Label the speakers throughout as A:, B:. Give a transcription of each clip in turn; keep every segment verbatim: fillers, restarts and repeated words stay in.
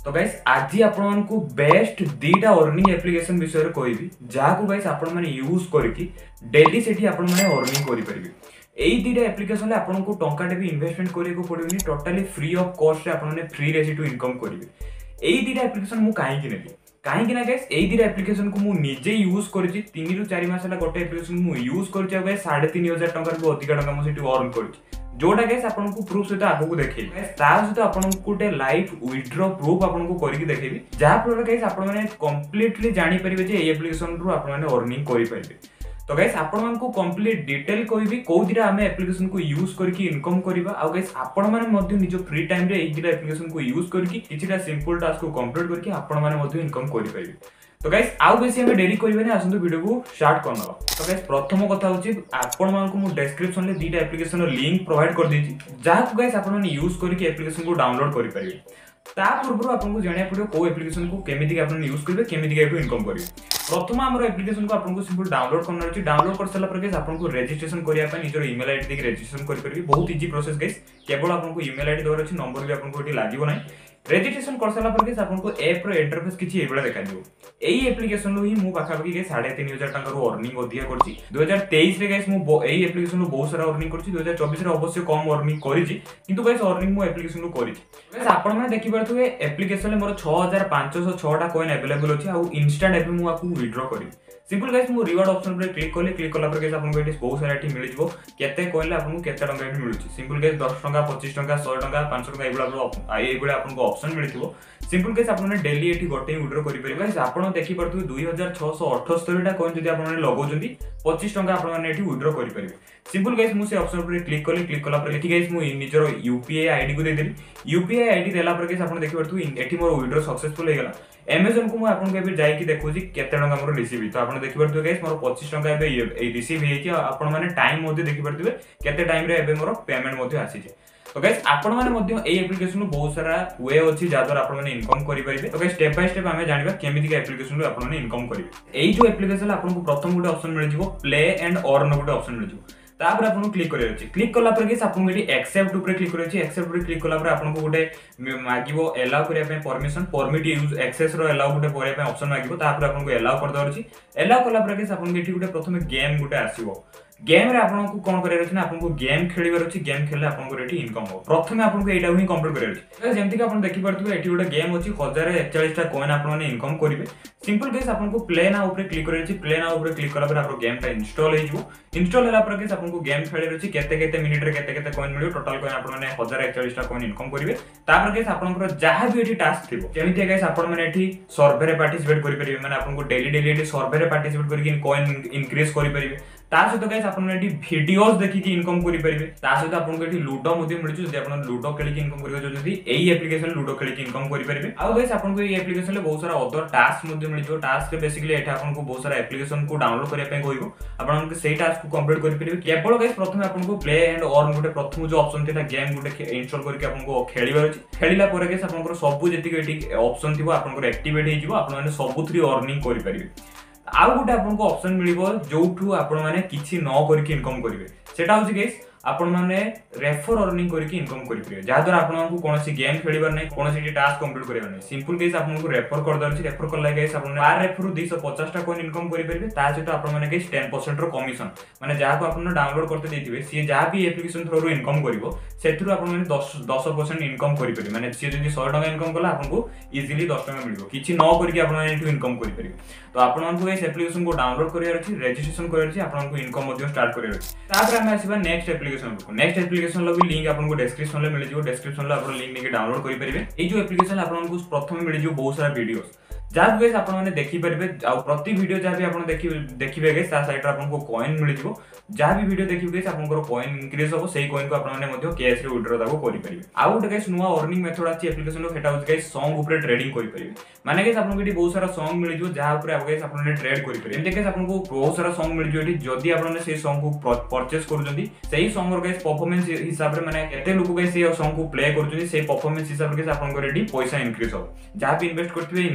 A: तो गाइस आज आपण को बेस्ट दीटा अर्निंग एप्लिकेशन विषय कहबी जहाँ को गाइस आपण माने यूज करके डेली सेठी आपण माने अर्निंग करि परिबे। एई दीटा एप्लिकेशन ले आपण को टंकाटे भी इन्वेस्टमेंट करिया को पड़िबनी, टोटली फ्री ऑफ कॉस्ट रे आपण माने फ्री रे सेठू इनकम करिवे। एई दीटा एप्लिकेशन मु काहे कि नेली काहे ना गाइस एई दीटा एप्लिकेशन को मु निजे यूज करछि तीन रु चार मास हला गोटे एप्लिकेशन मु यूज करछि गाइस साढ़े तीन हजार टंका को अधिक टंका मु सेठी अर्न करछि जोटा गाइस आपन को प्रूफ सहित आगु को देखै गाइस तार सहित आपन को गोटे लाइव विथड्रॉ प्रूफ आपन को करिक देखैबी जहा पर गाइस आपन माने कंप्लीटली जानि परिबे जे एई एप्लिकेशन रु आपन माने अर्निंग करि परिबे। तो गाइस आपण मान को कंप्लीट डिटेल कहबी कोउ दिरा हमें एप्लिकेशन को यूज करके इनकम करबा आ गाइस आपण माने मध्ये निजो फ्री टाइम रे एई दिरा एप्लिकेशन को यूज करके किछिटा सिंपल टास्क को कंप्लीट करके आपण माने मध्ये इनकम करि परिबे। तो गाइस आउ बेसी हमें डेरी करबे नै आसंतु वीडियो को स्टार्ट करनबा। तो गाइस प्रथम कथा होची आपण मान को मु डिस्क्रिप्शन ले दीटा एप्लिकेशन रो लिंक प्रोवाइड कर देछि जहा को गाइस आपण माने यूज करके एप्लिकेशन को डाउनलोड करि परिबे। ता पूर्व आपन को जानिया पड़ो को एप्लिकेशन को केमिति आपन यूज करबे केमिति के इनकम करिवे। प्रथम हमर एप्लिकेशन को आपन को सिंपल डाउनलोड करना अछि। डाउनलोड कर सला पर गाइस आपन को रजिस्ट्रेशन करिया पे निजर ईमेल आईडी देके रजिस्ट्रेशन करि परिबे। बहुत इजी प्रोसेस गाइस, केवल आपन को ईमेल आईडी देवर अछि, नंबर भी आपन को एटी लागिवो नै। रजिस्ट्रेशन कर सला पर गाइस आपन को ऐप रो इंटरफेस किछि एबला देखा दियो। एई एप्लिकेशन रो ही मु पाखा पाखी गाइस साढ़े तीन हजार टंका रो अर्निंग ओदिया करछि। दो हज़ार तेईस रे गाइस मु एई एप्लिकेशन रो बहुत सारा अर्निंग करछि। दो हज़ार चौबीस रे अवश्य कम अर्निंग करिछि किंतु गाइस अर्निंग मु एप्लिकेशन रो करिछि। गाइस आपन माने देखि परथुवे एप्लिकेशन ले मोर छह हजार पाँच सौ छह टा कॉइन अवेलेबल अछि आ इंस्टेंट एप मु आपको विथड्रॉ करि। सिंपल गाइस मु रिवार्ड ऑप्शन पर क्लिक करले क्लिक कला पर गाइस आपन को एटी बहुत सारा एटी मिल जिवो केते कॉइन ले आपन को केते टंका एटी मिलुछि। सिंपल गाइस दस टंका पच्चीस टंका सौ टंका पाँच सौ टंका एबला एबला आपन को ऑप्शन मिलथिवो। सिंपल गाइस आपन डेली एटी गोटे विथड्रॉ करि परिबे। गाइस आपन देखि परथुवे दो हज़ार छह सौ अठहत्तर टा कॉइन जदि आपन लगौजंती पच्चीस टंका आपन माने एटी विथड्रॉ करि परिबे। सिंपल गाइस मु से ऑप्शन पर क्लिक करले क्लिक कला पर एटी गाइस मु निजर यूपीआई आईडी को दे देली। यूपीआई आईडी देला पर गाइस आपन देखि परथुवे एटी मोर विथड्रॉ सक्सेसफुल हे गेला। अमेज़न को मु आपन के भी जाई कि देखो जी केते टंका मोर रिसीव। तो आपन देखि परथुवे गाइस मोर पच्चीस टंका एबे ए रिसीव हे कि आपन माने टाइम मध्ये देखि परथुवे केते टाइम रे एबे मोर पेमेंट मध्ये आसी जे। तो गाइस आपण माने मध्ये एई एप्लिकेशन रो बहुत सारा वे अछि जा द्वारा आपण माने इनकम करि परिबे। तो गाइस स्टेप बाय स्टेप हमें जानिबा केमिति के एप्लिकेशन रो आपण माने इनकम करिवे। एई जो एप्लिकेशन आपन को प्रथम गुटे ऑप्शन मिल जिवो प्ले एंड अर्न गुटे ऑप्शन मिल जिवो। तापर आपन क्लिक करियो अछि। क्लिक कला पर गाइस आपन एटी एक्सेप्ट ऊपर क्लिक करियो अछि। एक्सेप्ट ऊपर क्लिक कला पर आपन को गुटे मागिवो अलाउ करिया पे परमिशन परमिट यूज एक्सेस रो अलाउ गुटे करिया पे ऑप्शन मागिवो। तापर आपन को अलाउ कर दर अछि। अलाउ कला पर गाइस आपन एटी गुटे प्रथमे गेम गुटे आसीबो। गेम रे आपन को कोन करियर अछि ना आपन को गेम खेलिबार अछि। गेम खेलले आपन को एटी इनकम हो। प्रथमे आपन को एटा ही कंप्लीट करियर अछि। जेमति कि आपन देखि परथुवे एटी गुटे गेम अछि एक हजार एकचालीस टा कॉइन आपन माने इनकम करिवे। सिंपल गाइस आपन को प्ले ना ऊपर क्लिक करियर अछि। प्ले ना ऊपर क्लिक कला पर आपन गेम टा इंस्टॉल हे जिवो। इंस्टॉल होला पर गाइस आपन को गेम खेलियर अछि। केते केते मिनिट रे केते केते कॉइन मिलियो टोटल कॉइन आपन माने एक हजार एकचालीस टा कॉइन इनकम करिवे। तापर गाइस आपन को जहा भी एटी टास्क थिबो जेमति गाइस आपन माने एटी सर्वे रे पार्टिसिपेट करि परिबे। माने आपन को डेली डेली एटी सर्वे रे पार्टिसिपेट करके कॉइन इंक्रीज करि परिबे। ता सहित गाइस आपन एटी वीडियोस देखि कि इनकम करि परिबे। ता सहित आपन को एटी लूडो मध्ये मिलछु जदि आपन लूडो खेली कि इनकम करियो जदि एई एप्लिकेशन लूडो खेली कि इनकम करि परिबे। आ गाइस आपन को एई एप्लिकेशन ले बहुत सारा अदर टास्क मध्ये मिलछु। टास्क बेसिकली एटा आपन को बहुत सारा एप्लिकेशन को डाउनलोड करिया पे कहइबो। आपन को सेही टास्क को कंप्लीट करि परिबे। केवल गाइस प्रथमे आपन को प्ले एंड अर्न गुटे प्रथम जो ऑप्शन थिला गेम गुटे इंस्टॉल करके आपन को खेलिबार अछि। खेलिला पर गाइस आपन को सब जेति एटी ऑप्शन थिबो आपन को एक्टिवेट हे जिवो। आपन माने सब थ्री अर्निंग करि परिबे। आउ गुटे आपन को ऑप्शन मिलिबो जोठू आपन माने किछि न करके इनकम करिवे। सेटा होछि गाइस आपण माने रेफर अर्निंग करके इनकम करि परिबे। जा द्वारा आपण को कोनोसी गेम खेलिबार नै कोनोसी टास्क कंप्लीट करिबार नै। सिंपल गाइस आपण को रेफर कर दरछि। रेफर करला गाइस आपण बार रेफर दो सौ पचास टा कॉइन इनकम करि परिबे। ता सहित आपण माने गाइस दस परसेंट रो कमिशन माने जहा को आपण डाउनलोड करते देथिबे सी जहा भी एप्लिकेशन थ्रू इनकम करिवो सेथुरु आपण माने दस परसेंट इनकम करि परिबे। माने सी जदि सौ टका इनकम कला आपण को इजीली दस टका मिलिबो किछि न करके आपण माने एटु इनकम करि परिबे। तो आपण को गाइस एप्लिकेशन को डाउनलोड करियार अछि, रजिस्ट्रेशन करियार अछि, आपण को इनकम मध्ये स्टार्ट करियार अछि। तापर हम आसीबा नेक्स्ट एप्लिकेशन को। नेक्स्ट एप्लिकेशन लो भी लिंक आपन को डिस्क्रिप्शन ले मिल जिवो। डिस्क्रिप्शन ले आपन लिंक नेके डाउनलोड करि परिबे। ए जो एप्लिकेशन आपन को प्रथम मिल जिवो बहुत सारा वीडियोस जहाँ गाइस आपन माने देखि परिबे। आ प्रति वीडियो जहाँ भी आपन देखि देखिबे गाइस ता साइड रे आपन को कॉइन मिल जिवो। जहाँ भी वीडियो देखिबे गाइस आपन को कॉइन इंक्रीज हो सेही कॉइन को आपन माने मध्ये कैश रे विथड्रॉ दाको करि परिबे। आ गुटे गाइस नुवा अर्निंग मेथड अछि एप्लिकेशन लो। हेटा होछि गाइस सॉन्ग ऊपर ट्रेडिंग करि परिबे। माने गाइस आपन को एटी बहुत सारा सॉन्ग मिल जिवो जहाँ ऊपर आप गाइस आपन माने ट्रेड करि परिबे। एमते गाइस आपन को बहुत सारा सॉन्ग मिल जिवो एटी जदि आपन माने सेही सॉन्ग को परचेस करूजंती सेही सॉन्ग रो गाइस परफॉर्मेंस हिसाब रे माने केते लोक गाइस सेही सॉन्ग को प्ले करूजंती सेही परफॉर्मेंस हिसाब रे गाइस आपन को एटी पैसा इंक्रीज हो। जहाँ भी इन्वेस्ट करथिबे इंक्रीज हो। ता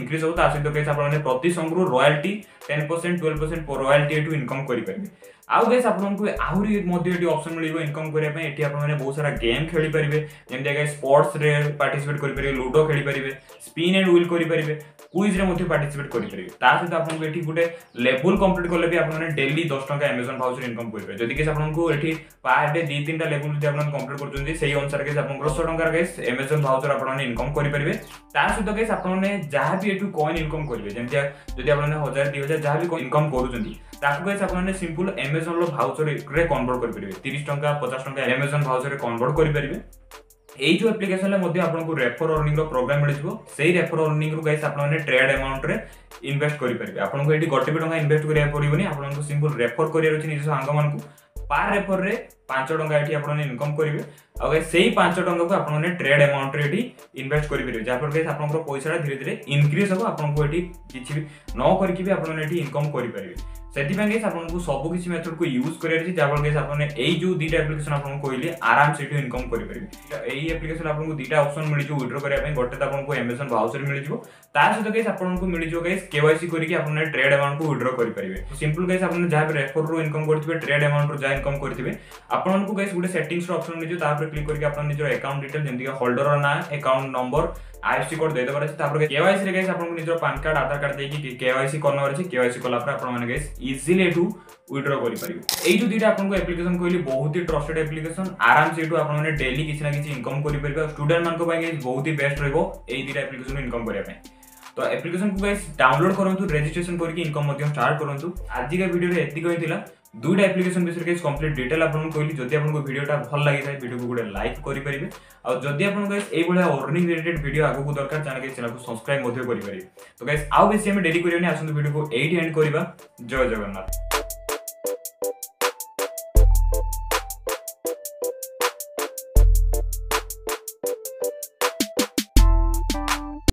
A: ता सहित गाइस आपने प्रति सॉन्ग रो royalty ten percent twelve percent royalty एटू इनकम करि परिबे। आउ गाइस आपनको आहुरी मध्ये एटी ऑप्शन मिलिबो इनकम करिया पय। एटी आपने बहुत सारा गेम खेली परिबे जेमते गाइस स्पोर्ट्स रे पार्टिसिपेट करि परिबे, लूडो खेली परिबे, स्पिन एंड व्हील करि परिबे, क्विज रे मध्ये पार्टिसिपेट करि परिबे। ता सहित आपनको एटी गुटे लेवल कंप्लीट करले भी आपने डेली दस टका अमेज़न वाउचर इनकम करि परिबे। जदि गाइस आपनको एटी पर डे दो तीन टा लेवल जदि आपन कंप्लीट करचुंदी सेही अनुसार गाइस आपनको दस टका गाइस अमेज़न वाउचर आपने इनकम करि परिबे। ता सहित गाइस आपने जहां भी एटू कॉइन इनकम करिवे जेमते जदि आपने एक हजार दो हजार जहां भी इनकम करूचुंदी ताकू गाइस आपने सिंपल अमेज़न लो वाउचर रे कन्वर्ट करि परिबे। तीस टका पचास टका अमेज़न वाउचर रे कन्वर्ट करि परिबे। एई जो एप्लीकेशन ले मध्ये आपनको रेफर अर्निंग रो प्रोग्राम मिल जिवो। सेही रेफर अर्निंग रो गाइस आपने ट्रेड अमाउंट रे इन्वेस्ट करि परिबे। आपनको एटी गोटे भी टका इन्वेस्ट करिया पड़िबोनी। आपनको सिंपल रेफर करिया अछि निज सांग मानकू पार रेफर रे पाँच टका एटी आपने इनकम करिवे। आ गाइस सेही पाँच टका को आपने ट्रेड अमाउंट रे एटी इन्वेस्ट करि परिबे। जा पर गाइस आपनको पैसा धीरे धीरे इंक्रीज हो। आपनको एटी किछि भी न करके भी आपने एटी इनकम करि परिबे। सेति गाइस आपनको सब किछि मेथड को यूज करिया अछि जाबल गाइस आपने एई जो दीटा एप्लीकेशन आपनको कहली आराम से एटू इनकम करि परिबे। एई एप्लीकेशन आपनको दीटा ऑप्शन मिल जो विथड्रॉ करिया पय। गोटे आपनको अमेज़न वाउचर मिल जिवो ता सहित गाइस आपनको मिल जो गाइस केवाईसी करिके आपने ट्रेड अमाउंट को विथड्रॉ करि परिबे। सिंपल गाइस आपने जहां भी रेफर रो इनकम करथिबे ट्रेड अमाउंट रो जा इनकम करथिबे आपनको गाइस गुटे सेटिंग्स रो ऑप्शन मिल जो ता पर क्लिक करके आपन निजर अकाउंट डिटेल जेंति होल्डर रो ना अकाउंट नंबर आईएफएससी कोड दे दबार अछि। तापर केवाईसी रे गाइस आपन निजर पैन कार्ड आधार कार्ड देकी केवाईसी करनवर अछि। केवाईसी कला पर आपन माने गाइस इजीली एटू विथड्रॉ करि परिबे। एई जो दीटा आपनको एप्लीकेशन कहली बहुत ही ट्रस्टेड एप्लीकेशन आराम से एटू आपन माने डेली किछि ना किछि इनकम करि परिबे। स्टूडेंट मान को बाय गाइस बहुत ही बेस्ट रहबो एई दीटा एप्लीकेशन इनकम करिया पय। तो एप्लीकेशन को गाइस डाउनलोड करंतु रजिस्ट्रेशन करके इनकम मध्ये स्टार्ट करंतु। आज का वीडियो रे एति कहितला दुईटा एप्लीकेशन विषय गाइस कंप्लीट डिटेल आपन कहली। जदि आपन वीडियोटा भल लागि थाय वीडियो को गुडे लाइक करि परिबे। आ जदि आपन गाइस एई बळे अर्निंग रिलेटेड वीडियो आगु को दरकार चैनल के चैनल को सब्सक्राइब मध्ये करि परिबे। तो गाइस आउ बेसी हम डेली करियोनी आसंतु वीडियो को एट एंड करिबा। जय जगन्नाथ।